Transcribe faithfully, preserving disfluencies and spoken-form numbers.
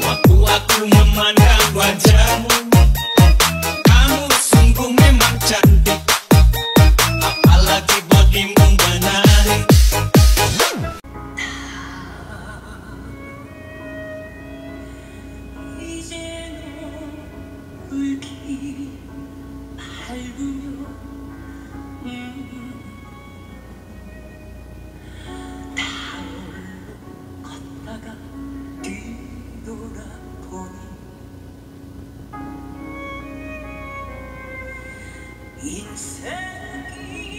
Waktu aku memandang wajahmu, kamu sungguh memang cantik, apalagi bodimu menarik. 이제 울기 밟으며 음, 다 홀로 걷다가 뒤돌아보니 인생이